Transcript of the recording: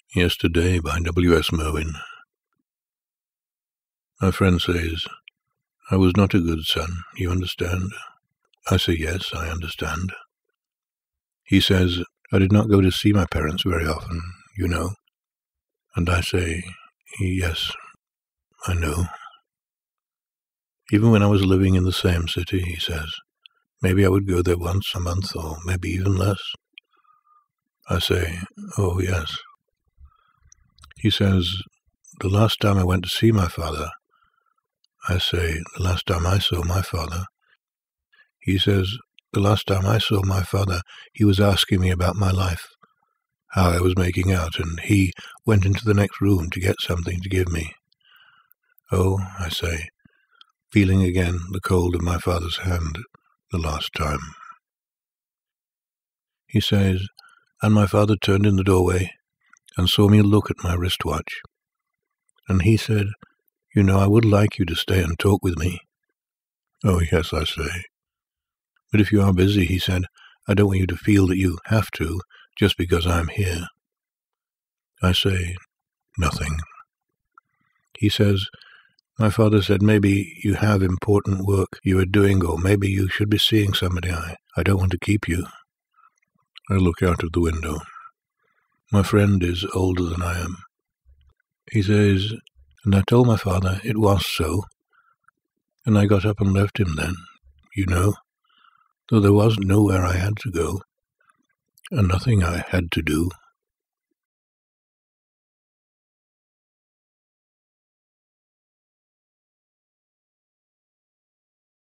Yesterday by W S Merwin. My friend says, I was not a good son, you understand? I say, yes, I understand. He says, I did not go to see my parents very often, you know. And I say, yes, I know. Even when I was living in the same city, he says, maybe I would go there once a month or maybe even less. I say, oh, yes. He says, the last time I went to see my father. I say, the last time I saw my father. He says, the last time I saw my father, he was asking me about my life, how I was making out, and he went into the next room to get something to give me. Oh, I say, feeling again the cold of my father's hand, the last time. He says, and my father turned in the doorway and saw me look at my wristwatch. And he said, you know, I would like you to stay and talk with me. Oh, yes, I say. But if you are busy, he said, I don't want you to feel that you have to, just because I'm here. I say, nothing. He says, my father said maybe you have important work you are doing, or maybe you should be seeing somebody. I don't want to keep you. I look out of the window. My friend is older than I am. He says, and I told my father it was so, and I got up and left him then, you know, though there was nowhere I had to go, and nothing I had to do.